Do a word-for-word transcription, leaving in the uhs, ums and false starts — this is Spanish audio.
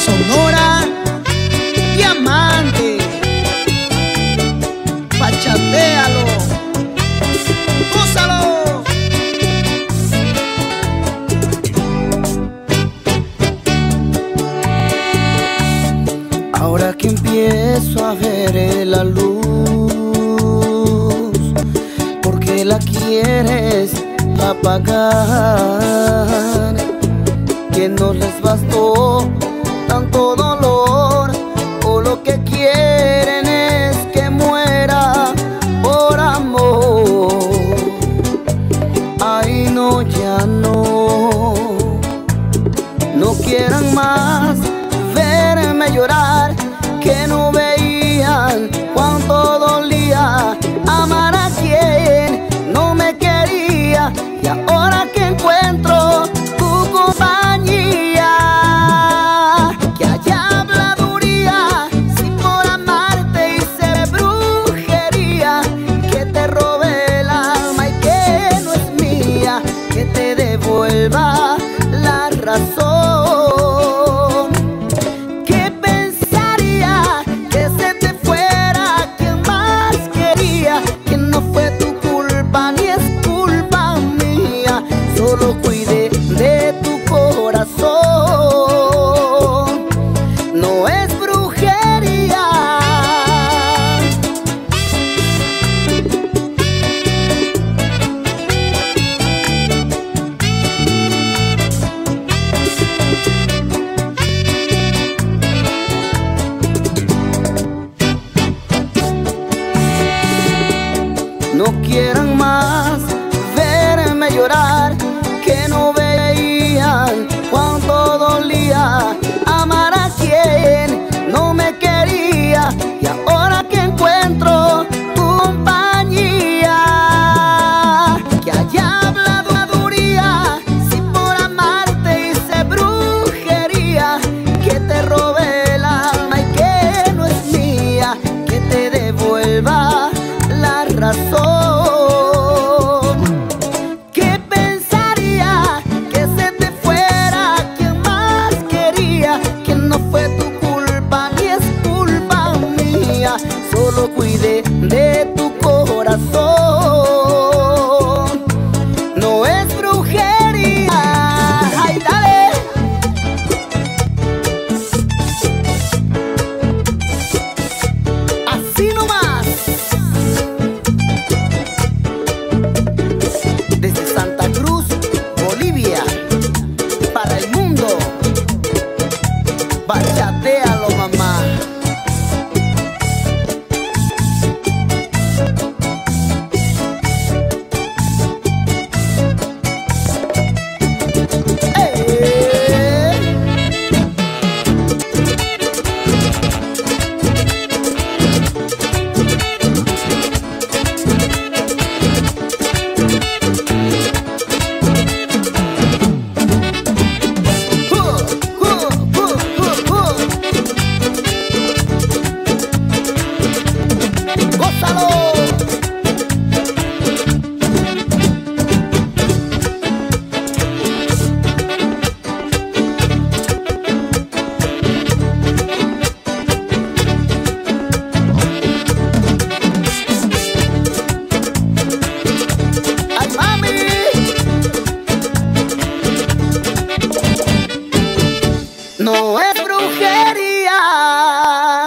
Sonora, Diamante, bachatealo, gózalo. Ahora que empiezo a ver la luz, ¿por qué la quieres apagar? Que no les bastó tanto dolor, o lo que quieren es que muera por amor. Ay, no, ya no, no quieran más verme llorar, que no veían cuánto dolía amar a quien no me quería. Y ahora que encuentro tu compañía, que haya habladuría, si por amarte hice brujería, que te robé el alma y que no es mía, que te devuelva la razón. Solo cuidé de tu corazón, no es brujería. No quieran más verme llorar, que no veían cuánto dolía amar a quien no me quería. Y ahora que encuentro tu compañía, que haya habladuría, si por amarte hice brujería, que te robé el alma y que no es mía, que te devuelva la razón. Solo cuidé de tu corazón, no es brujería. ¡Ay, dale! Así nomás. Desde Santa Cruz, Bolivia, para el mundo, bachatealo, mamá. No es brujería.